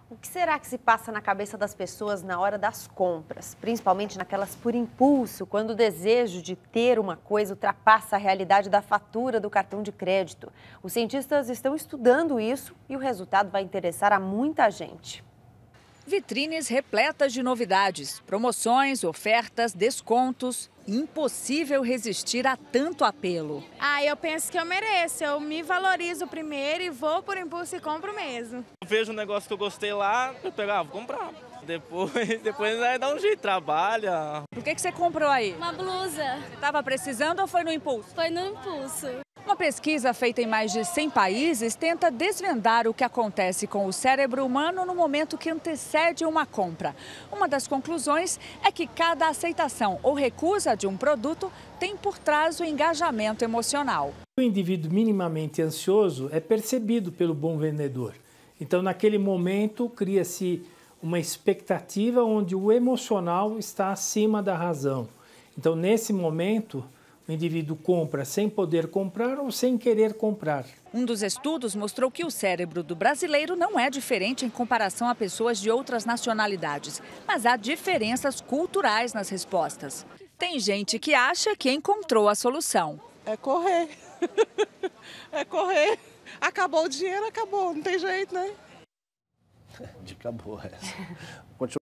O que será que se passa na cabeça das pessoas na hora das compras, principalmente naquelas por impulso, quando o desejo de ter uma coisa ultrapassa a realidade da fatura do cartão de crédito? Os cientistas estão estudando isso e o resultado vai interessar a muita gente. Vitrines repletas de novidades, promoções, ofertas, descontos. Impossível resistir a tanto apelo. Eu penso que eu mereço. Eu me valorizo primeiro e vou por impulso e compro mesmo. Eu vejo um negócio que eu gostei lá, eu pego, vou comprar. Depois vai dar um jeito, trabalha. O que você comprou aí? Uma blusa. Estava precisando ou foi no impulso? Foi no impulso. Uma pesquisa feita em mais de 100 países tenta desvendar o que acontece com o cérebro humano no momento que antecede uma compra. Uma das conclusões é que cada aceitação ou recusa de um produto tem por trás o engajamento emocional. O indivíduo minimamente ansioso é percebido pelo bom vendedor. Então, naquele momento, cria-se uma expectativa onde o emocional está acima da razão. Então, nesse momento, o indivíduo compra sem poder comprar ou sem querer comprar. Um dos estudos mostrou que o cérebro do brasileiro não é diferente em comparação a pessoas de outras nacionalidades, mas há diferenças culturais nas respostas. Tem gente que acha que encontrou a solução. É correr. É correr. Acabou o dinheiro, acabou. Não tem jeito, né? Dica boa essa.